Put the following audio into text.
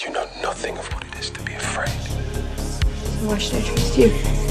You know nothing of what it is to be afraid. Why should I trust you?